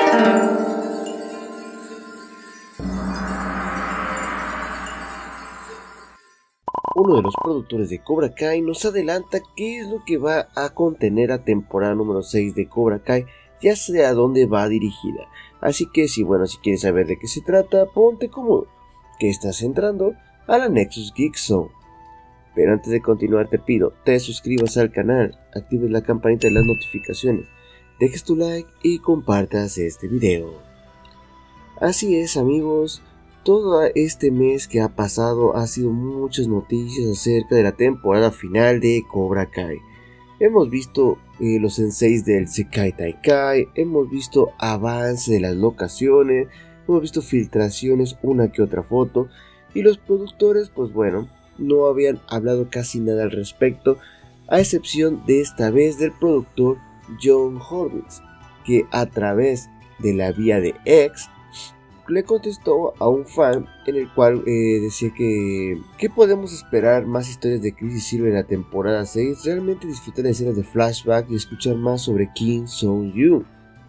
Uno de los productores de Cobra Kai nos adelanta qué es lo que va a contener la temporada número 6 de Cobra Kai, ya sea a dónde va dirigida. Así que si quieres saber de qué se trata, ponte cómodo, que estás entrando a la Nexus Geek Zone. Pero antes de continuar te pido, te suscribas al canal, actives la campanita de las notificaciones, dejes tu like y compartas este video. Así es, amigos. Todo este mes que ha pasado ha sido muchas noticias acerca de la temporada final de Cobra Kai. Hemos visto los senseis del Sekai Taikai, hemos visto avance de las locaciones, hemos visto filtraciones, una que otra foto, y los productores, pues bueno, no habían hablado casi nada al respecto, a excepción de esta vez del productor John Horwitz, que a través de la vía de X le contestó a un fan en el cual decía que ¿qué podemos esperar? Más historias de Chris y Silver en la temporada 6, realmente disfrutar de escenas de flashback y escuchar más sobre Kim Sung-yoon.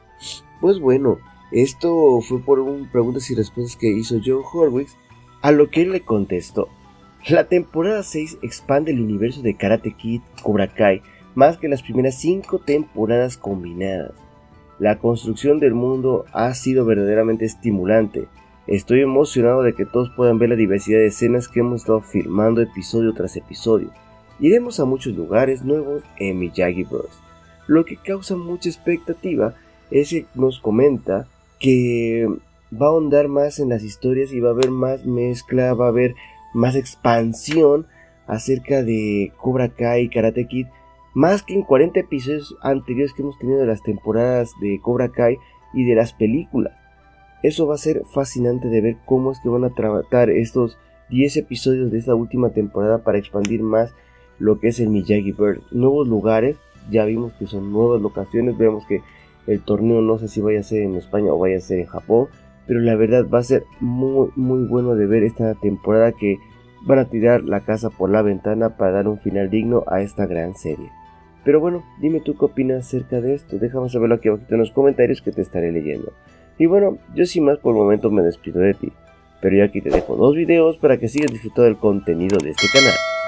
Pues bueno, esto fue por preguntas y respuestas que hizo John Horwitz, a lo que él le contestó: la temporada 6 expande el universo de Karate Kid Cobra Kai más que las primeras 5 temporadas combinadas. La construcción del mundo ha sido verdaderamente estimulante. Estoy emocionado de que todos puedan ver la diversidad de escenas que hemos estado filmando episodio tras episodio. Iremos a muchos lugares nuevos en Miyagi-Verse. Lo que causa mucha expectativa es que nos comenta que va a ahondar más en las historias y va a haber más mezcla, va a haber más expansión acerca de Cobra Kai y Karate Kid, más que en 40 episodios anteriores que hemos tenido de las temporadas de Cobra Kai y de las películas. Eso va a ser fascinante de ver cómo es que van a tratar estos 10 episodios de esta última temporada para expandir más lo que es el Miyagi-Verse. Nuevos lugares, ya vimos que son nuevas locaciones, vemos que el torneo no sé si vaya a ser en España o vaya a ser en Japón, pero la verdad va a ser muy bueno de ver esta temporada, que van a tirar la casa por la ventana para dar un final digno a esta gran serie. Pero bueno, dime tú qué opinas acerca de esto, déjame saberlo aquí abajo en los comentarios que te estaré leyendo. Y bueno, yo sin más por el momento me despido de ti, pero yo aquí te dejo 2 videos para que sigas disfrutando del contenido de este canal.